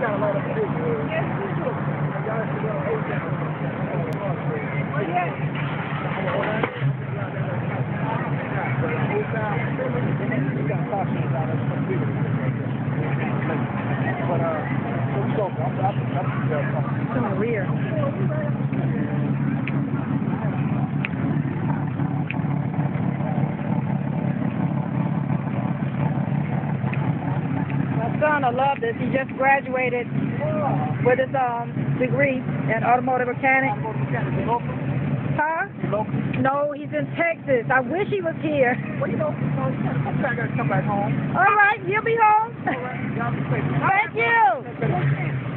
It's in the rear. My son, I love this. He just graduated with his degree in automotive mechanic. Huh? No, he's in Texas. I wish he was here. Well, you know, sometimes I gotta come back home. All right, he'll be home. All right, y'all be safe. Thank you.